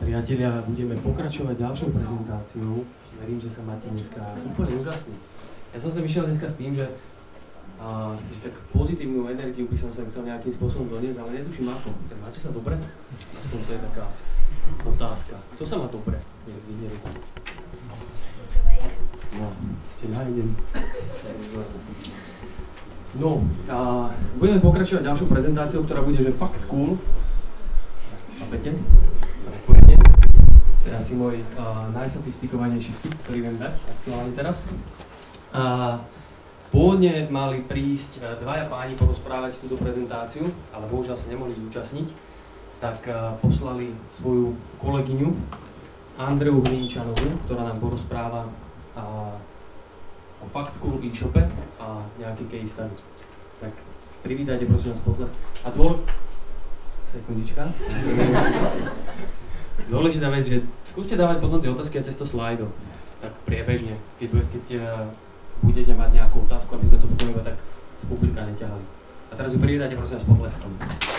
Priatelia, budeme pokračovať ďalšou prezentáciou. Verím, že sa máte dneska úplne úžasný. Ja som sa vyšiel dneska s tým, že tak pozitívnu energiu by som sa chcel nejakým spôsobom doniesť, ale netuším ako. Máte sa dobre? Aspoň to je taká otázka. Kto sa má dobre? No, ste nájdení. No, budeme pokračovať ďalšou prezentáciou, ktorá bude, že fakt cool. Chápete? To je asi môj najsofistikovanejší vtip, ktorý viem dať aktuálne teraz. Pôvodne mali prísť dvaja páni porozprávať túto prezentáciu, ale bohužiaľ sa nemohli zúčastniť, tak poslali svoju kolegyňu Andreu Hlinčanovú, ktorá nám porozpráva o fakt cool e-shope a nejaký case study. Tak privítajte prosím vás potlesk. A sekundička. Dôležitá vec, že skúste dávať potom tie otázky aj cez to slajdo, tak priebežne, keď budete mať nejakú otázku, aby sme to potom iba tak z publika neťahali. A teraz ju privítajte prosím vás potleskom.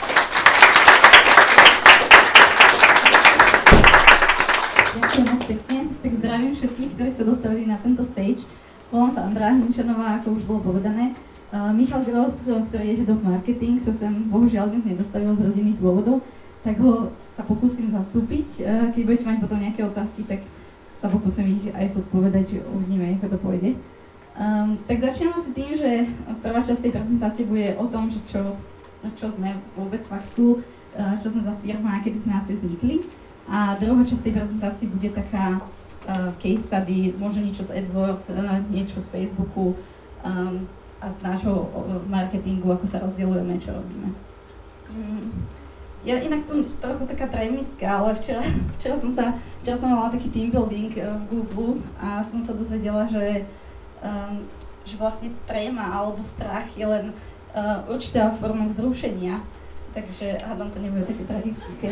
Ďakujem moc pekne, tak zdravím všetkých, ktorí sa dostavili na tento stage. Volám sa Andrea Hlinčanová, ako už bolo povedané. Michal Gross, ktorý je head of marketing, sa sem bohužiaľ dnes nedostavil z rodinných dôvodov, tak ho sa pokúsim zastúpiť. Keď budete mať potom nejaké otázky, tak sa pokúsim ich aj zodpovedať, že uvidíme, ako to pôjde. Tak začnem asi tým, že prvá časť tej prezentácie bude o tom, že čo sme vôbec faktu, čo sme za firma a kedy sme asi vznikli. A druhá časť tej prezentácie bude taká case study, možno niečo z AdWords, niečo z Facebooku a z nášho marketingu, ako sa rozdielujeme, čo robíme. Ja inak som trochu taká trémistka, ale včera som mala taký team building v Google a som sa dozvedela, že vlastne tréma alebo strach je len určitá forma vzrušenia. Takže hádam to nebude také tragické.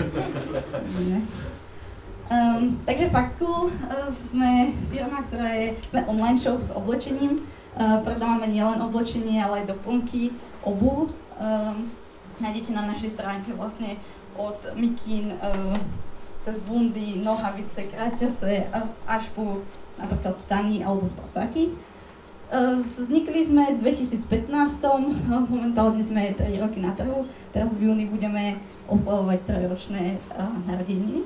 Takže fakt cool, sme firma, sme online shop s oblečením. Predávame nielen oblečenie, ale aj doplnky, obuv. Nájdete na našej stránke vlastne od mikín cez bundy, nohavice, kráťase až po napríklad stany alebo spacáky. Vznikli sme v 2015, momentálne sme 3 roky na trhu, teraz v júni budeme oslavovať 3-ročné narodeniny.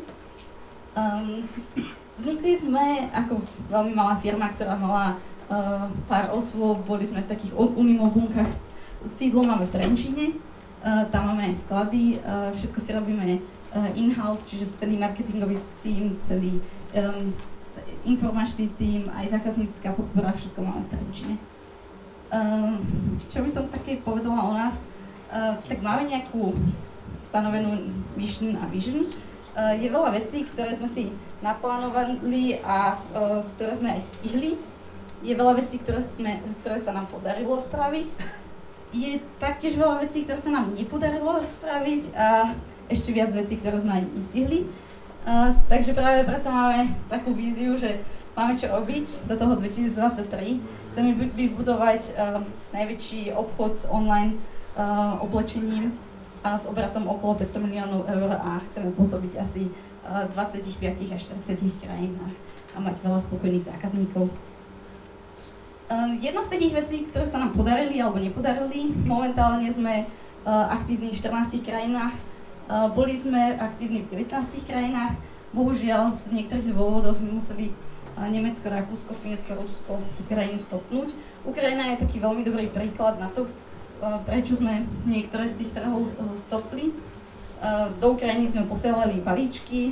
Vznikli sme ako veľmi malá firma, ktorá mala pár osôb, boli sme v takých unimobunkách, sídlo máme v Trenčíne, tam máme aj sklady, všetko si robíme in-house, čiže celý marketingový tím, celý informačný tím, aj zákaznícka podpora, všetko máme v Trenčine. Čo by som také povedala o nás, tak máme nejakú stanovenú mission a vision. Je veľa vecí, ktoré sme si naplánovali a ktoré sme aj stihli. Je veľa vecí, ktoré sa nám podarilo spraviť. Je taktiež veľa vecí, ktoré sa nám nepodarilo spraviť a ešte viac vecí, ktoré sme aj nestihli. Takže práve preto máme takú víziu, že máme čo robiť do toho 2023. Chceme vybudovať najväčší obchod s online oblečením a s obratom okolo 500 miliónov eur a chceme pôsobiť asi 25 až 40 krajinách a mať veľa spokojných zákazníkov. Jedna z takých vecí, ktoré sa nám podarili alebo nepodarili, momentálne sme aktívni v 14 krajinách, boli sme aktívni v 19 krajinách, bohužiaľ z niektorých dôvodov sme museli Nemecko, Rakúsko, Fínsko, Rusko, Ukrajinu stopnúť. Ukrajina je taký veľmi dobrý príklad na to, prečo sme niektoré z tých trhov stopli. Do Ukrajiny sme posielali balíčky,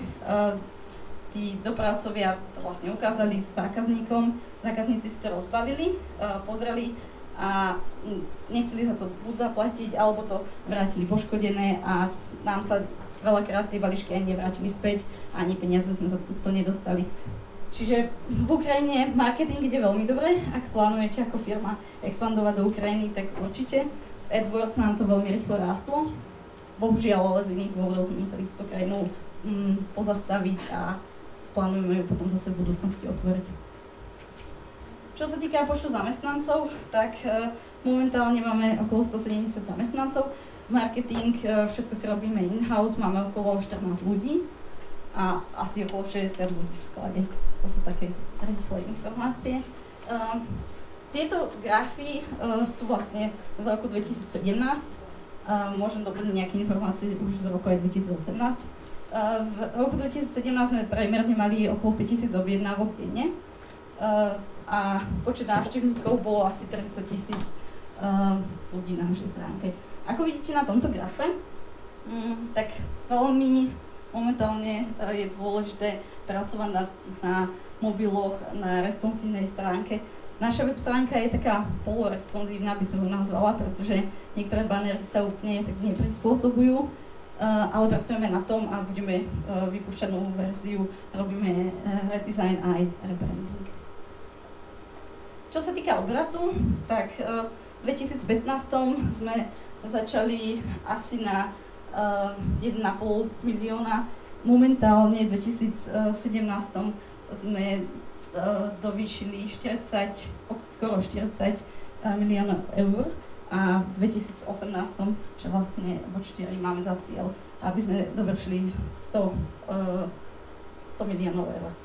tí dopravcovia to vlastne ukázali s zákazníkom, zákazníci si to rozbalili, pozreli a nechceli za to buď zaplatiť, alebo to vrátili poškodené a nám sa veľakrát tie balíčky ani nevrátili späť, ani peniaze sme za to nedostali. Čiže v Ukrajine marketing ide veľmi dobre, ak plánujete ako firma expandovať do Ukrajiny, tak určite. AdWords nám to veľmi rýchlo rástlo, bohužiaľ ale z iných dôvodov sme museli túto krajinu pozastaviť a plánujeme ju potom zase v budúcnosti otvoriť. Čo sa týka počtu zamestnancov, tak momentálne máme okolo 170 zamestnancov. Marketing, všetko si robíme in-house, máme okolo 14 ľudí. a asi okolo 60 ľudí v sklade. To sú také rýchle informácie. Tieto grafy sú vlastne z roku 2017. Môžem doplniť nejaké informácie už z roku aj 2018. V roku 2017 sme priemerne mali okolo 5000 objednávok denne a počet návštevníkov bolo asi 300 000 ľudí na našej stránke. Ako vidíte na tomto grafe, tak veľmi momentálne je dôležité pracovať na mobiloch, na responsívnej stránke. Naša web stránka je taká poloresponsívna, by som ju nazvala, pretože niektoré bannery sa úplne tak neprispôsobujú, ale pracujeme na tom a budeme vypúšťať novú verziu, robíme redesign a aj rebranding. Čo sa týka obratu, tak v 2015 sme začali asi na 1,5 milióna. Momentálne v 2017 sme dovýšili skoro 40 miliónov eur a v 2018, čo vlastne vo 4 máme za cieľ, aby sme dovršili 100 miliónov eur.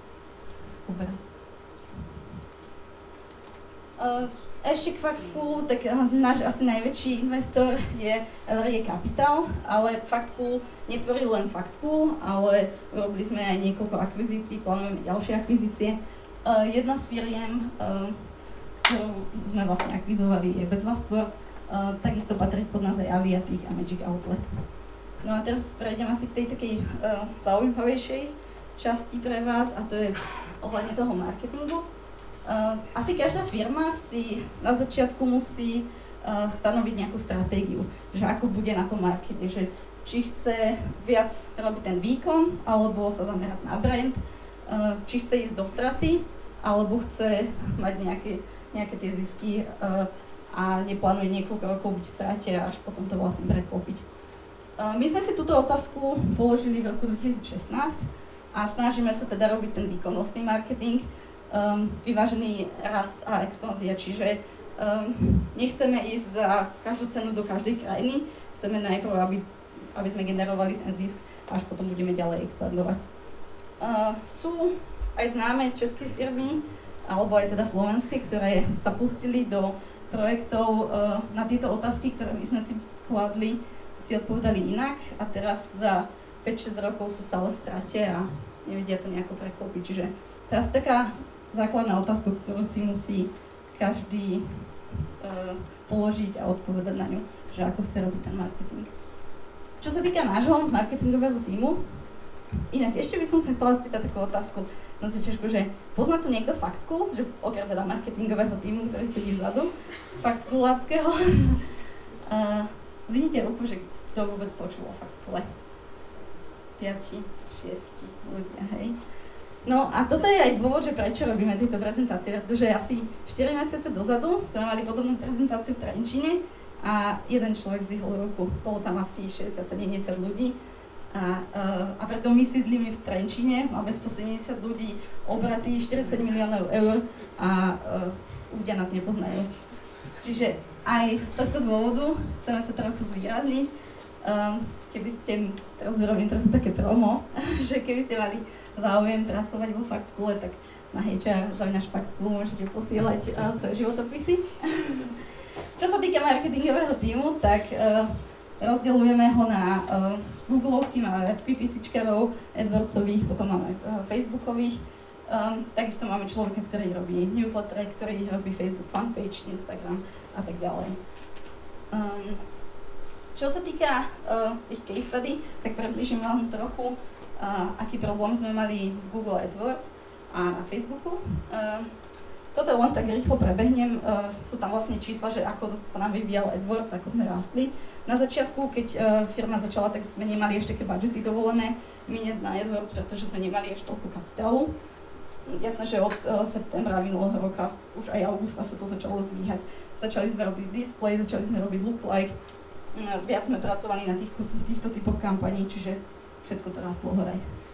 Ešte k Factcoolu, tak náš asi najväčší investor je LRE Capital, ale Factcool netvorí len Factcool, ale urobili sme aj niekoľko akvizícií, plánujeme ďalšie akvizície. Jedna z firiem, ktorú sme vlastne akvizovali, je Bezvasport, takisto patrí pod nás aj Aviatik a Magic Outlet. No a teraz prejdem asi k tej takej zaujímavejšej časti pre vás, a to je ohľadne toho marketingu. Asi každá firma si na začiatku musí stanoviť nejakú stratégiu, že ako bude na tom markete, že či chce viac robiť ten výkon, alebo sa zamerať na brand, či chce ísť do straty, alebo chce mať nejaké tie zisky a neplánuje niekoľko rokov byť v strate a až potom to vlastne preklopiť. My sme si túto otázku položili v roku 2016 a snažíme sa teda robiť ten výkonnostný marketing, vyvážený rast a expanzia, čiže nechceme ísť za každú cenu do každej krajiny, chceme najprv, aby sme generovali ten zisk a až potom budeme ďalej expandovať. Sú aj známe české firmy, alebo aj teda slovenské, ktoré sa pustili do projektov na tieto otázky, ktoré my sme si kladli, si odpovedali inak a teraz za 5-6 rokov sú stále v strate a nevedia to nejako preklopiť. Čiže teraz taká základná otázka, ktorú si musí každý položiť a odpovedať na ňu, že ako chce robiť ten marketing. Čo sa týka nášho marketingového tímu, inak ešte by som sa chcela spýtať takú otázku na začiatku, že pozná tu niekto Factcool, že okrem teda marketingového tímu, ktorý sedí vzadu, Factcooláckého. Zvidíte ruku, že kto vôbec počul o Factcoole. 5, 6 ľudia, hej. No a toto je aj dôvod, že prečo robíme tieto prezentácie, pretože asi 4 mesiace dozadu sme mali podobnú prezentáciu v Trenčíne a jeden človek zdvihol ruku. Bolo tam asi 60-70 ľudí a preto my sídlíme v Trenčíne, máme 170 ľudí, obraty 40 miliónov eur a ľudia nás nepoznajú. Čiže aj z tohto dôvodu chceme sa trochu zvýrazniť. Keby ste, teraz urobím trochu také promo, že keby ste mali záujem pracovať vo Factcoole, tak na HR@Factcool môžete posielať svoje životopisy. Čo sa týka marketingového tímu, tak rozdeľujeme ho na Googleovských, máme PPCčkarov, AdWordsových, potom máme Facebookových. Takisto máme človeka, ktorý robí newslettery, ktorý robí Facebook fanpage, Instagram a tak ďalej. Čo sa týka tých case study, tak približím vám trochu, aký problém sme mali v Google AdWords a na Facebooku. Toto len tak rýchlo prebehnem, sú tam vlastne čísla, že ako sa nám vyvíjal AdWords, ako sme rastli. Na začiatku, keď firma začala, tak sme nemali ešte také budžety dovolené míňať na AdWords, pretože sme nemali ešte toľko kapitálu. Jasné, že od septembra minulého roka, už aj augusta sa to začalo zdvíhať. Začali sme robiť display, začali sme robiť lookalike, viac sme pracovali na týchto typoch kampaní, čiže všetko to rastlo hore.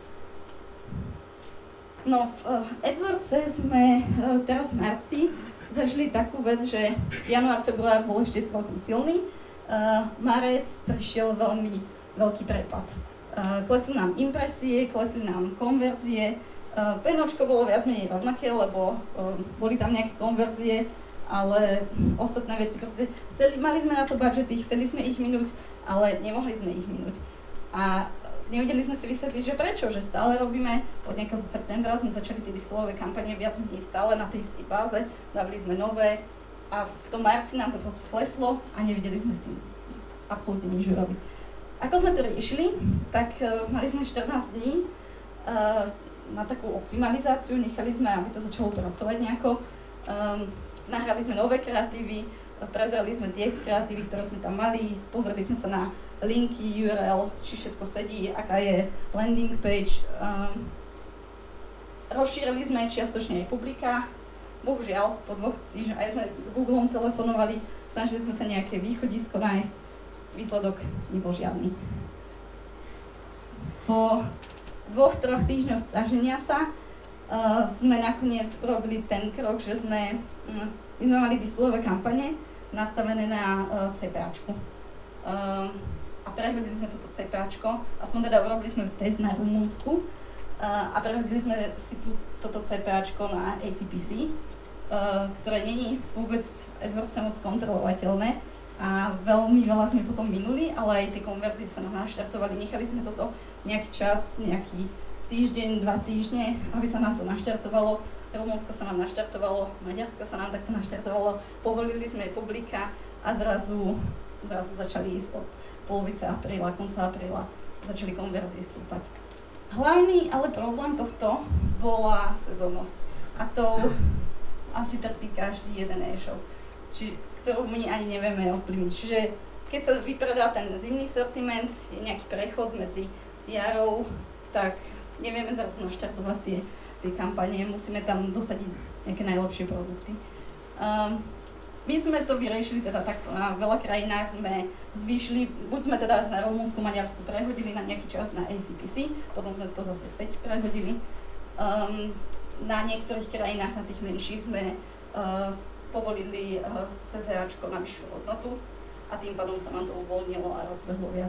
No v AdWordse sme teraz v marci zažili takú vec, že január, február bol ešte celkom silný. Marec prišiel veľmi veľký prepad. Klesli nám impresie, klesli nám konverzie, PNOčko bolo viac menej rovnaké, lebo boli tam nejaké konverzie, ale ostatné veci proste, mali sme na to budžety, chceli sme ich minúť, ale nemohli sme ich minúť. A nevedeli sme si vysvetliť, že prečo, že stále robíme, od nejakého septembra sme začali tie displayové kampane viac menej stále na tej istej báze, dávali sme nové a v tom marci nám to proste kleslo a nevedeli sme s tým absolútne nič urobiť. Ako sme to riešili, tak mali sme 14 dní na takú optimalizáciu, nechali sme, aby to začalo pracovať nejako. Nahrali sme nové kreatívy, prezreli sme tie kreatívy, ktoré sme tam mali, pozreli sme sa na linky, URL, či všetko sedí, aká je landing page. Rozšírili sme čiastočne aj publika. Bohužiaľ, po 2 týždňoch aj sme s Googlom telefonovali, snažili sme sa nejaké východisko nájsť. Výsledok nebol žiadny. Po 2-3 týždňoch snaženia sa sme nakoniec urobili ten krok, že my sme mali displejové kampane nastavené na CPAčku. A prehodili sme toto CPAčko, aspoň teda urobili sme test na Rumunsku a prehodili sme si toto CPAčko na ACPC, ktoré není vôbec AdWords moc kontrolovateľné. A veľmi veľa sme potom minuli, ale aj tie konverzie sa nám naštartovali. Nechali sme toto nejaký čas, nejaký týždeň, 2 týždne, aby sa nám to naštartovalo. Rumunsko sa nám naštartovalo, Maďarsko sa nám takto naštartovalo. Povolili sme publika a zrazu začali ísť od polovice apríla, konca apríla, začali konverzie stúpať. Hlavný ale problém tohto bola sezónnosť. A to asi trpí každý jeden e-shop, ktorú my ani nevieme ovplyvniť. Čiže keď sa vypredá ten zimný sortiment, je nejaký prechod medzi jarou, tak nevieme zrazu naštartovať tie kampanie, musíme tam dosadiť nejaké najlepšie produkty. My sme to vyriešili teda takto, na veľa krajinách sme zvýšili, buď sme teda na Rumunsku, Maďarsku prehodili na nejaký čas na ACPC, potom sme to zase späť prehodili. Na niektorých krajinách, na tých menších sme povolili CZAčko na vyššiu hodnotu a tým pádom sa nám to uvoľnilo a rozbehlo viac.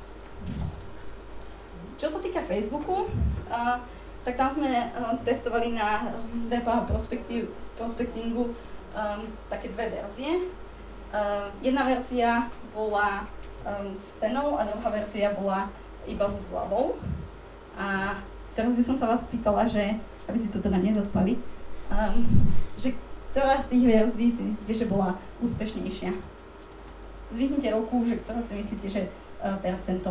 Čo sa týka Facebooku, tak tam sme testovali na DPH prospectingu také 2 verzie. Jedna verzia bola s cenou a druhá verzia bola iba so zľavou. A teraz by som sa vás spýtala, že, aby si to teda nezaspali, že ktorá z tých verzií si myslíte, že bola úspešnejšia? Zvihnite ruku, že ktorá si myslíte, že percento.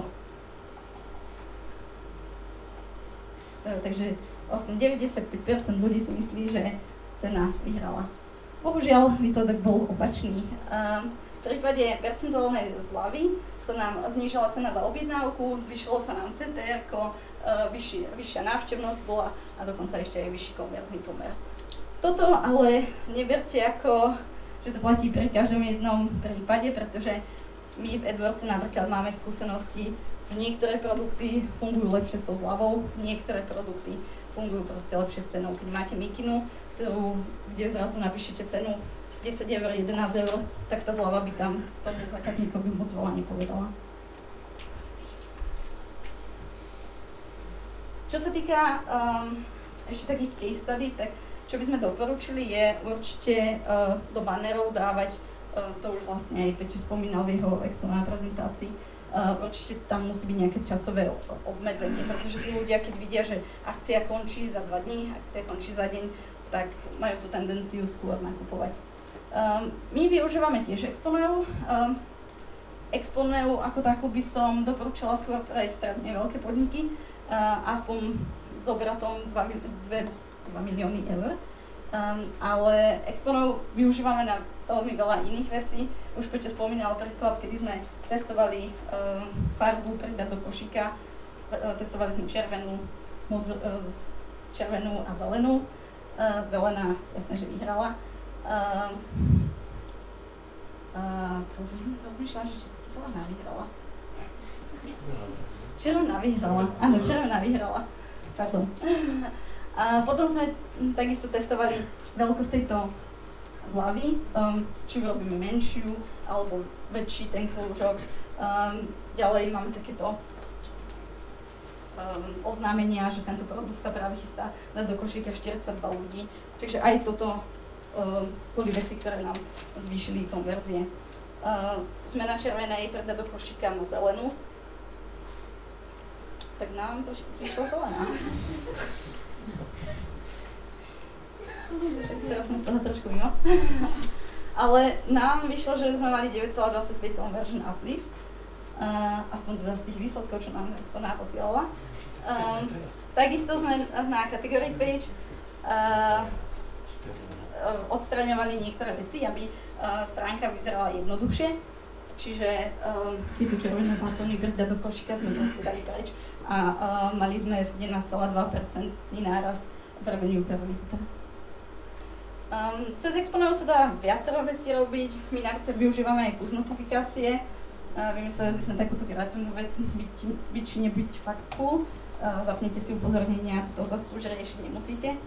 Takže vlastne 95% ľudí si myslí, že cena vyhrala. Bohužiaľ, výsledok bol opačný. V prípade percentuálnej zľavy sa nám znížila cena za objednávku, zvýšilo sa nám CTR-ko, vyššia návštevnosť bola a dokonca ešte aj vyšší konverzný pomer. Toto ale neberte ako, že to platí pri každom jednom prípade, pretože my v AdWordse napríklad máme skúsenosti, že niektoré produkty fungujú lepšie s tou zľavou, niektoré produkty fungujú proste lepšie s cenou. Keď máte mikinu, kde zrazu napíšete cenu 10 eur, 11 eur, tak tá zľava by tam tomu zákazníkovi moc veľa nepovedala. Čo sa týka ešte takých case study, tak čo by sme doporučili je určite do bannerov dávať, to už vlastne aj Peťo spomínal v jeho exponovanej prezentácii, určite tam musí byť nejaké časové obmedzenie, pretože tí ľudia, keď vidia, že akcia končí za 2 dní, akcia končí za deň, tak majú tú tendenciu skôr nakupovať. My využívame tiež Exponeu. Exponeu ako takú by som doporučila skôr pre stredne veľké podniky, aspoň s obratom 2 milióny eur. Ale Exponeu využívame na veľmi veľa iných vecí. Už Peťo spomínal príklad, kedy sme testovali farbu pridať do košíka. Testovali sme červenú a zelenú. Zelená, jasné, že vyhrala. Rozmýšľam, že zelená vyhrala. Červená vyhrala. Áno, červená vyhrala. Pardon. A potom sme takisto testovali veľkosť tejto zľavy, či urobíme menšiu alebo väčší ten krúžok. Ďalej máme takéto oznámenia, že tento produkt sa práve chystá dať do košíka 42 ľudí. Takže aj toto boli veci, ktoré nám zvýšili konverzie. Sme na červenej, predať do košíka na zelenú. Tak nám trošku prišla zelená. Tak teraz som z toho trošku mimo. Ale nám vyšlo, že sme mali 9,25 conversion uplift. Aspoň teda z tých výsledkov, čo nám Exponea posielala. Takisto sme na category page odstraňovali niektoré veci, aby stránka vyzerala jednoduchšie. Čiže tieto červené batóny predať do košíka sme proste dali preč a mali sme 17,2% nárast v revenue per visitor. Cez Exponeu sa dá viacero vecí robiť, my napríklad využívame aj push notifikácie. Vymysleli sme takúto kreatívnu byť či nebyť fakt cool. Zapnete si upozornenia, túto otázku už riešiť nemusíte.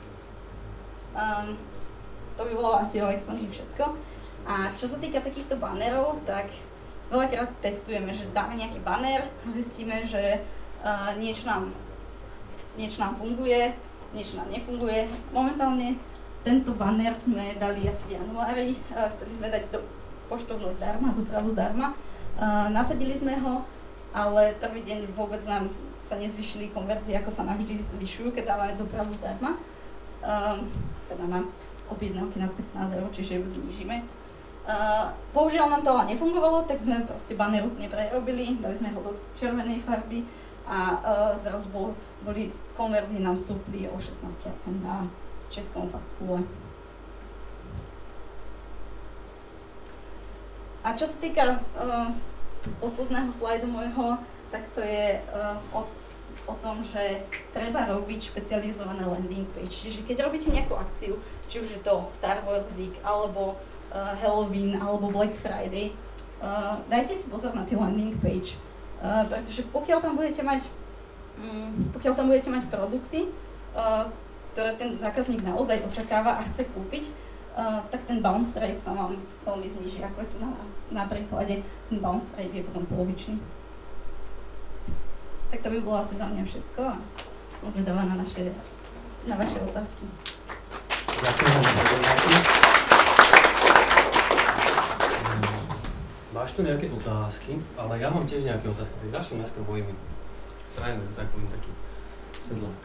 To by bolo asi o Exponii všetko. A čo sa týka takýchto bannerov, tak veľakrát testujeme, že dáme nejaký banner, zistíme, že niečo nám funguje, niečo nám nefunguje. Momentálne tento banner sme dali asi v januári, chceli sme dať do poštovnosť zdarma, dopravu zdarma. Nasadili sme ho, ale prvý deň vôbec nám sa nezvyšili konverzie, ako sa nám vždy zvyšujú, keď dávame dopravu zdarma. Teda na objednávky na 15 €, čiže ju znížime. Bohužiaľ nám to ale nefungovalo, tak sme proste banner úplne prerobili, dali sme ho do červenej farby a zrazu boli konverzie nám stúpli o 16% na českom faktúle. A čo sa týka posledného slajdu môjho, tak to je o tom, že treba robiť špecializované landing page. Čiže keď robíte nejakú akciu, či už je to Star Wars Week, alebo Halloween, alebo Black Friday, dajte si pozor na tie landing page, pretože pokiaľ tam budete mať produkty, ktoré ten zákazník naozaj očakáva a chce kúpiť, tak ten bounce rate sa vám veľmi zníži, ako je tu na príklade, ten bounce rate je potom polovičný. Tak to by bolo asi za mňa všetko a som zvedavá na vaše otázky. Ďakujem. Máš tu nejaké otázky, ale ja mám tiež nejaké otázky, tak začnem najskôr mojimi. Trajme, taký sedlák.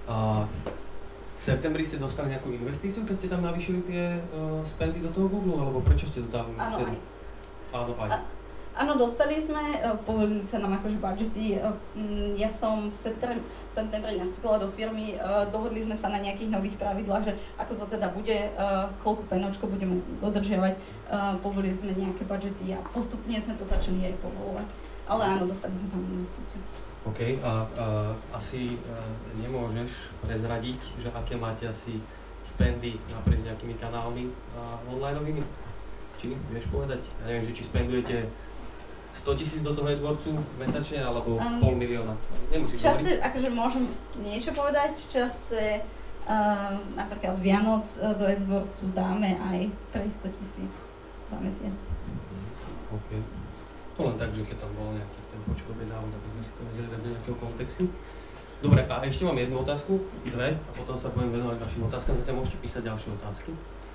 V septembri ste dostali nejakú investíciu, keď ste tam navýšili tie spendy do toho Google, alebo prečo ste to tam vtedy? Áno, aj. Áno, dostali sme, povolili sa nám akože budžety. Ja som v septembri nastúpila do firmy, dohodli sme sa na nejakých nových pravidlách, že ako to teda bude, koľko penočko budeme dodržiavať, povolili sme nejaké budžety a postupne sme to začali aj povolovať. Ale áno, dostali sme tam investíciu. OK, a asi nemôžeš prezradiť, že aké máte asi spendy naprieč nejakými kanálmi onlineovými? Či vieš povedať? Ja neviem, že či spendujete 100 000 do toho AdWordsu mesačne, alebo 500 000? Nemusíš v čase, akože môžem niečo povedať, v čase napríklad Vianoc do AdWordsu dáme aj 300 000 za mesiac. OK. To len tak, že keď tam bol nejaký ten počet objednávok, aby sme si to vedeli dať do nejakého kontextu. Dobre, a ešte mám jednu otázku, dve, a potom sa budem venovať vašim otázkam, zatiaľ môžete písať ďalšie otázky.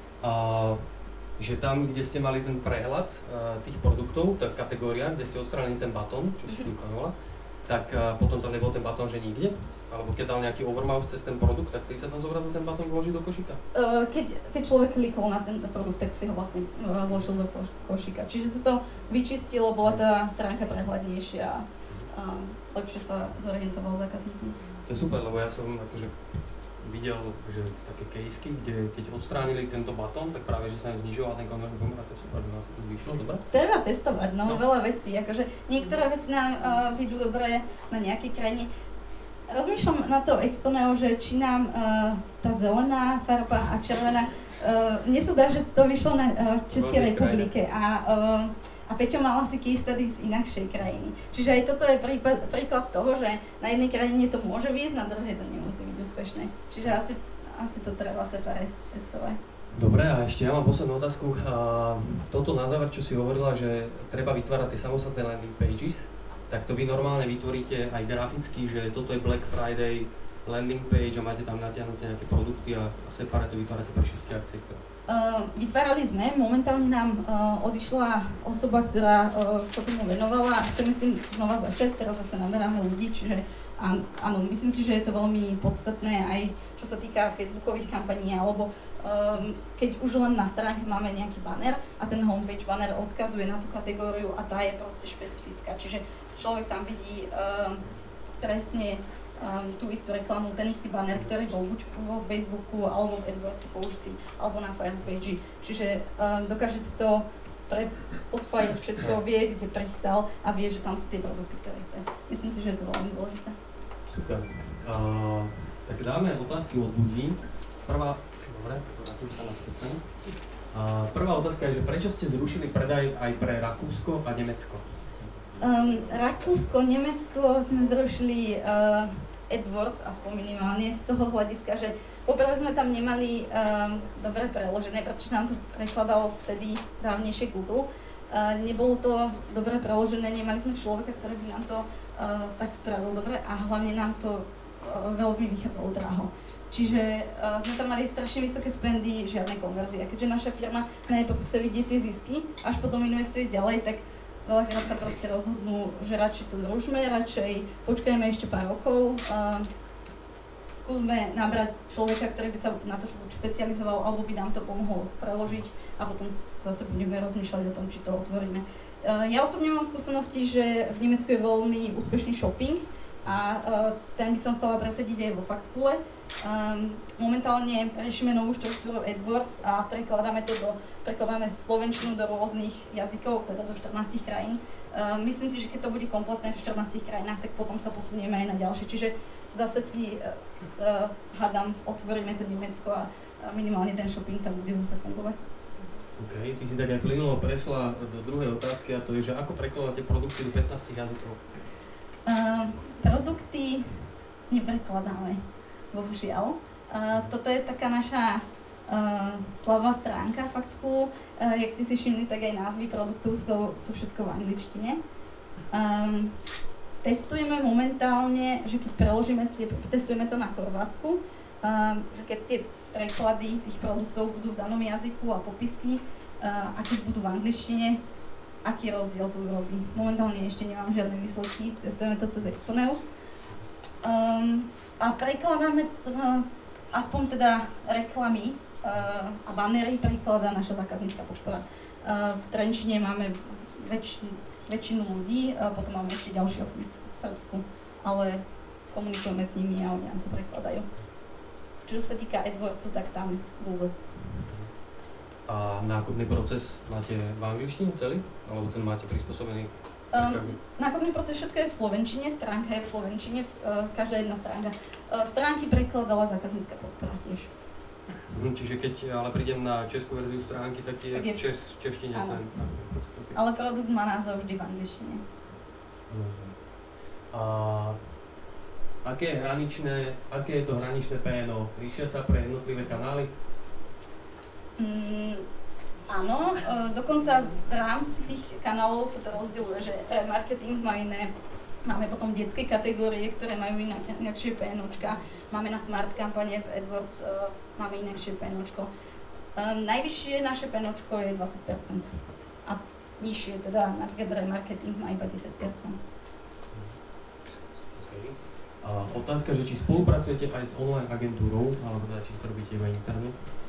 Že tam, kde ste mali ten prehľad tých produktov, tá kategória, kde ste odstránili ten batón, čo si tu ukazovala, tak potom tam nebol ten batón, že nikde? Alebo keď dal nejaký overmouse cez ten produkt, tak keď sa tam zobrazil ten batón vloží do košíka? Keď človek klikol na ten produkt, tak si ho vlastne vložil do košíka. Čiže sa to vyčistilo, bola tá stránka prehľadnejšia a lepšie sa zorientoval zákazník. To je super, lebo ja som akože videl, že také caseky, kde keď odstránili tento batón, tak práve, že sa im znižoval ten konverzný pomer a to je super, že nás to zvýšilo, dobre? Treba testovať, veľa vecí, akože niektoré veci nám vidú dobre na nejakej krajine. Rozmýšľam na to Exponeo, že či nám tá zelená farba a červená, mne sa dá, že to vyšlo na Českej republike a Peťo mal asi case study z inakšej krajiny. Čiže aj toto je príklad toho, že na jednej krajine to môže výjsť, na druhej to nemusí byť úspešné. Čiže asi to treba separate testovať. Dobre, a ešte ja mám poslednú otázku. Toto na záver, čo si hovorila, že treba vytvárať tie samostatné landing pages, tak to vy normálne vytvoríte aj graficky, že toto je Black Friday landing page a máte tam natiahnuté nejaké produkty a separate vytvárate pre všetky akcie, ktoré... Vytvárali sme, momentálne nám odišla osoba, ktorá sa tomu venovala a chceme s tým znova začať, teraz zase naberáme ľudí, čiže áno, myslím si, že je to veľmi podstatné aj čo sa týka facebookových kampaní, alebo keď už len na stránke máme nejaký banner a ten homepage banner odkazuje na tú kategóriu a tá je proste špecifická, čiže človek tam vidí presne tú istú reklamu, ten istý banner, ktorý bol buď vo Facebooku alebo v AdWordsi použitý, alebo na fanpage. Čiže dokáže si to pospájať všetko, vie, kde pristal a vie, že tam sú tie produkty, ktoré chce. Myslím si, že je to veľmi dôležité. Super. Tak dáme otázky od ľudí. Prvá, dobre, vrátim sa na skúcen. Prvá otázka je, že prečo ste zrušili predaj aj pre Rakúsko a Nemecko? Rakúsko, Nemecko sme zrušili AdWords, aspoň minimálne z toho hľadiska, že poprvé sme tam nemali dobre preložené, pretože nám to prekladalo vtedy dávnejšie Google. Nebolo to dobre preložené, nemali sme človeka, ktorý by nám to tak spravil dobre a hlavne nám to veľmi vychádzalo draho. Čiže sme tam mali strašne vysoké spendy, žiadne konverzie. A keďže naša firma najprv chce vidieť tie zisky, až potom investuje ďalej, tak veľakrát sa proste rozhodnú, že radšej to zrušme, radšej počkajme ešte pár rokov, skúsme nabrať človeka, ktorý by sa na to špecializoval, alebo by nám to pomohol preložiť a potom zase budeme rozmýšľať o tom, či to otvoríme. Ja osobne mám skúsenosti, že v Nemecku je veľmi úspešný shopping a ten by som chcela presediť aj vo Faktkule. Momentálne riešime novú štruktúru AdWords a prekladáme slovenčinu do rôznych jazykov, teda do 14 krajín. Myslím si, že keď to bude kompletné v 14 krajinách, tak potom sa posunieme aj na ďalšie. Čiže zase si hádam, otvoríme to Nemecko a minimálne ten shopping tam bude zase fungovať. OK, ty si tak aj plynulo prešla do druhej otázky a to je, že ako prekladáte produkty do 15 jazykov? Produkty neprekladáme, bohužiaľ. Toto je taká naša slabá stránka Faktku. Jak ste si všimli, tak aj názvy produktov sú všetko v angličtine. Testujeme momentálne, že keď preložíme, testujeme to na Chorvátsku, že keď tie preklady tých produktov budú v danom jazyku a popisky a keď budú v angličtine, aký rozdiel to urobí. Momentálne ešte nemám žiadne výsledky, testujeme to cez Exponeu. A prekladáme aspoň teda reklamy a bannery prekladá naša zákaznícka podpora. V Trenčine máme väčšinu ľudí, potom máme ešte ďalší office v Srbsku, ale komunikujeme s nimi a oni nám to prekladajú. Čo sa týka AdWordsu, tak tam Google. A nákupný proces máte v angličtine celý? Alebo ten máte prispôsobený? Nákupný proces všetko je v slovenčine, stránka je v slovenčine, každá jedna stránka. Stránky prekladala zákaznícka podpora tiež. Čiže keď ale prídem na českú verziu stránky, tak je v češtine ten. Ale produkt má názov vždy v angličtine. Aké je to hraničné PNO? Líšia sa pre jednotlivé kanály? Áno, dokonca v rámci tých kanálov sa to rozdeľuje, že pre marketing máme potom detské kategórie, ktoré majú inakšie PNOčka, máme na smart kampane v AdWords, máme inakšie PNOčko. Najvyššie naše PNOčko je 20% a nižšie teda napríklad remarketing má iba 10%. A otázka, že či spolupracujete aj s online agentúrou, alebo teda či to robíte iba interne?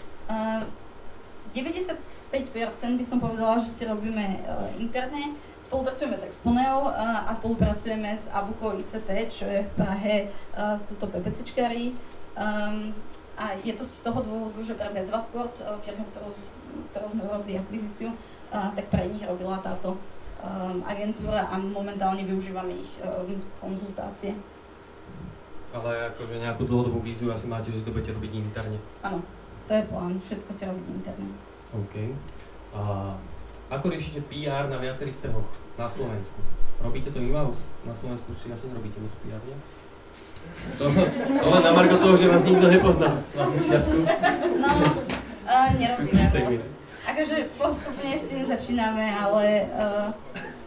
95% by som povedala, že si robíme interne. Spolupracujeme s Exponeo a spolupracujeme s Abuko ICT, čo je v Prahe, sú to PPCčkári. A je to z toho dôvodu, že pre Bezvasport, firmu, s ktorou sme robili akvizíciu, tak pre nich robila táto agentúra a momentálne využívame ich konzultácie. Ale akože nejakú dlhodobú víziu asi máte, že to budete robiť interne? Áno, to je plán, všetko si robiť interne. OK. A ako riešite PR na viacerých trhoch na Slovensku? Robíte to in-house? Na Slovensku si asi nerobíte moc PR, nie? To len na margo toho, že vás nikto nepozná na začiatku. No, nerobíme moc. Akože postupne s tým začíname, ale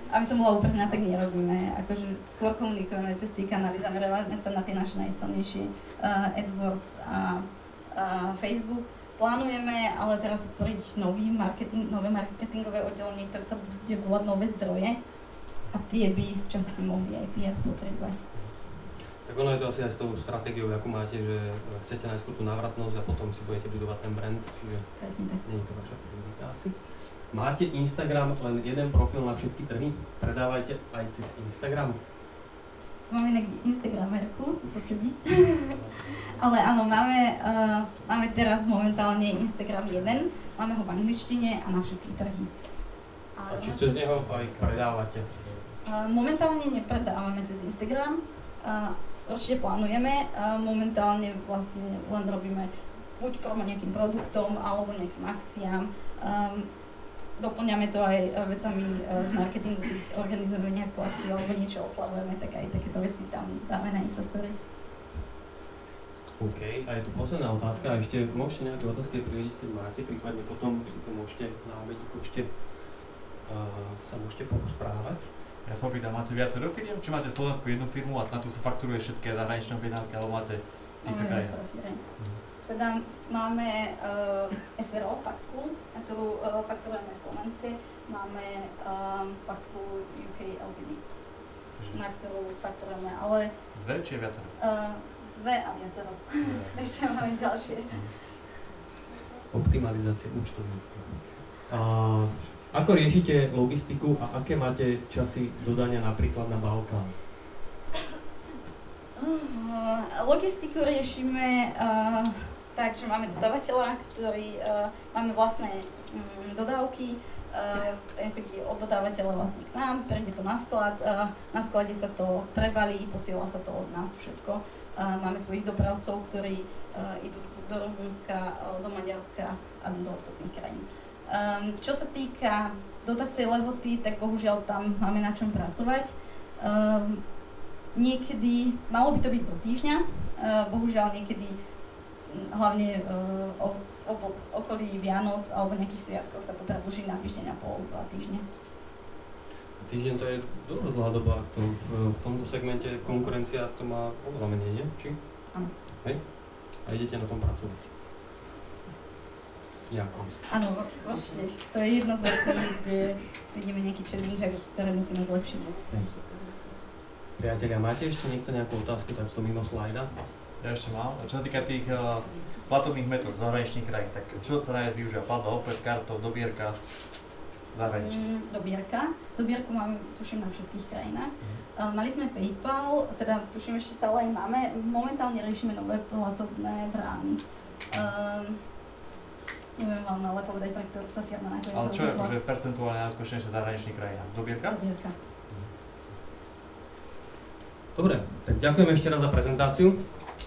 aby som bola úprimná, tak nerobíme. Akože skôr komunikujeme cez tie kanály, zamerávame sa na tie naše najsilnejšie AdWords a Facebook. Plánujeme ale teraz otvoriť nové marketingové oddelenie, ktoré sa bude volať Nové zdroje a tie by z časti mohli aj PR pokrývať. Tak ono je to asi aj s tou stratégiou, akú máte, že chcete najskôr tú návratnosť a potom si budete budovať ten brand, čiže nie je to vaša priorita asi. Máte Instagram len jeden profil na všetky trhy? Predávajte aj cez Instagram? Máme inak Instagramerku, to sedí. Ale áno, máme teraz momentálne Instagram 1, máme ho v angličtine a na všetky trhy. A či cez neho aj predávate? Momentálne nepredávame cez Instagram. Určite plánujeme, momentálne vlastne len robíme buď promo nejakým produktom alebo nejakým akciám. Doplňame to aj vecami z marketingu, keď organizujeme nejakú akciu alebo niečo oslavujeme, tak aj takéto veci tam dáme na Insta Stories. OK, a je tu posledná otázka, a ešte môžete nejaké otázky prihodiť, keď máte, prípadne potom si to môžete na obedíku ešte sa môžete porozprávať. Ja som opýtal, máte viacero firiem, či máte Slovensku jednu firmu a na tú sa fakturuje všetké zahraničné objednávky, alebo máte týchto krajín? Teda máme SRO faktúru, na ktorú fakturujeme slovenské, máme faktúru UK LTD, na ktorú fakturujeme, ale... Dve či je viacero? Dve a viacero. Ešte máme ďalšie. Optimalizácia účtovníctva. Ako riešite logistiku a aké máte časy dodania napríklad na Balkán? Logistiku riešime tak, že máme dodávateľa, ktorý máme vlastné dodávky, ten chodí od dodávateľa vlastne k nám, prejde to na sklad, na sklade sa to prebalí, posiela sa to od nás všetko. Máme svojich dopravcov, ktorí idú do Rumunska, do Maďarska a do ostatných krajín. Čo sa týka dodacej lehoty, tak bohužiaľ tam máme na čom pracovať. Niekedy, malo by to byť do týždňa, bohužiaľ niekedy, hlavne okolí Vianoc alebo nejakých sviatkov sa to predĺží na týždeň a pol, 2 týždne. Týždeň to je dosť dlhá doba, to v tomto segmente konkurencia to má oveľa menej, nie? Či? Áno. Hej? A idete na tom pracovať. Ďakujem. Áno, určite. To je jedna z vecí, kde vidíme nejaký challenge, ktoré musíme zlepšiť. Priatelia, máte ešte niekto nejakú otázku takto mimo slajda? Ja ešte mám. Čo sa týka tých platobných metód zahraničných krajín, tak čo sa najviac využíva? Platba opäť kartou, dobierka, zahraničí? Dobierku máme, tuším, na všetkých krajinách. Mali sme PayPal, teda tuším ešte stále aj máme. Momentálne riešime nové platobné brány. Neviem vám ale povedať, pre ktorú sa firma nakoniec rozhodla. Ale čo je akože percentuálne najúspešnejšie v zahraničných krajinách? Dobierka? Dobierka. Dobre, tak ďakujem ešte raz za prezentáciu.